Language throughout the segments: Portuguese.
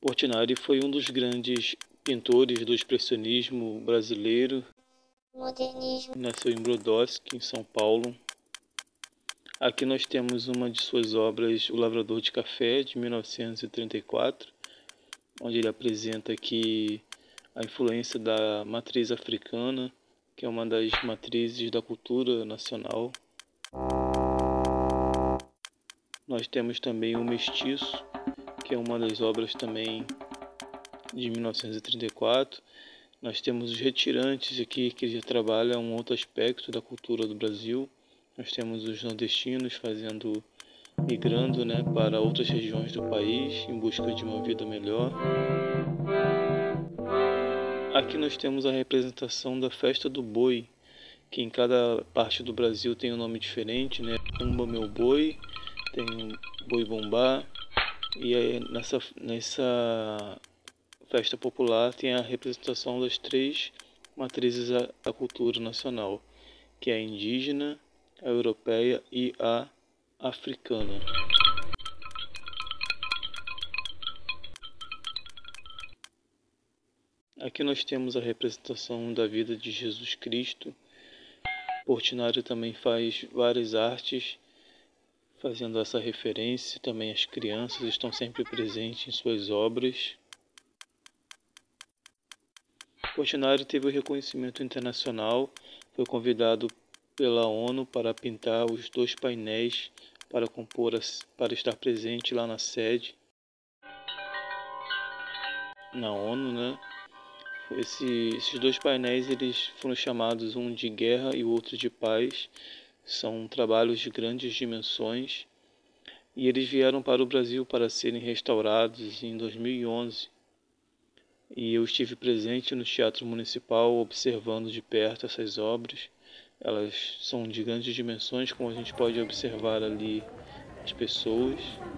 Portinari foi um dos grandes pintores do expressionismo brasileiro. Modernismo. Nasceu em Brodowski, em São Paulo. Aqui nós temos uma de suas obras, O Lavrador de Café, de 1934, onde ele apresenta aqui a influência da matriz africana, que é uma das matrizes da cultura nacional. Nós temos também O Mestiço, que é uma das obras também de 1934. Nós temos Os Retirantes aqui, que já trabalha um outro aspecto da cultura do Brasil. Nós temos os nordestinos migrando, para outras regiões do país em busca de uma vida melhor. Aqui nós temos a representação da Festa do Boi, que em cada parte do Brasil tem um nome diferente, Umba Meu Boi, tem o Boi Bumbá, e aí nessa festa popular tem a representação das três matrizes da cultura nacional, que é a indígena, a europeia e a africana. Aqui nós temos a representação da vida de Jesus Cristo. Portinari também faz várias artes fazendo essa referência. Também as crianças estão sempre presentes em suas obras. Portinari teve o reconhecimento internacional, foi convidado pela ONU para pintar os 2 painéis para estar presente lá na sede, na ONU, Esses 2 painéis eles foram chamados um de guerra e o outro de paz. São trabalhos de grandes dimensões e eles vieram para o Brasil para serem restaurados em 2011. E eu estive presente no Teatro Municipal observando de perto essas obras. Elas são de grandes dimensões, como a gente pode observar ali as pessoas.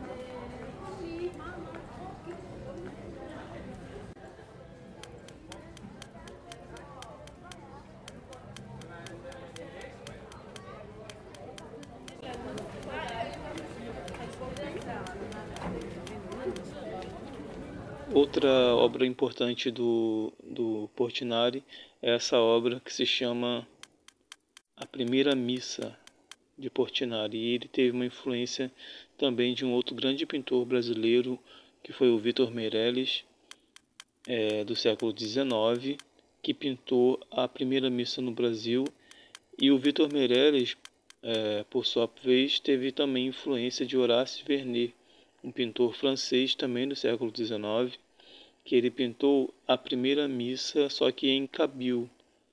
Outra obra importante do Portinari é essa obra que se chama A Primeira Missa de Portinari. E ele teve uma influência também de um outro grande pintor brasileiro, que foi o Victor Meirelles, do século XIX, que pintou a Primeira Missa no Brasil. E o Victor Meirelles, por sua vez, teve também influência de Horace Vernet, um pintor francês também do século XIX, que ele pintou a Primeira Missa, só que em Cabil.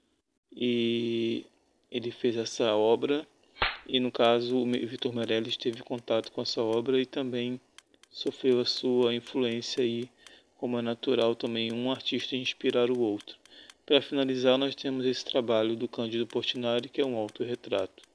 E ele fez essa obra, e no caso o Victor Meirelles teve contato com essa obra e também sofreu a sua influência aí, como é natural também um artista inspirar o outro. Para finalizar, nós temos esse trabalho do Cândido Portinari, que é um autorretrato.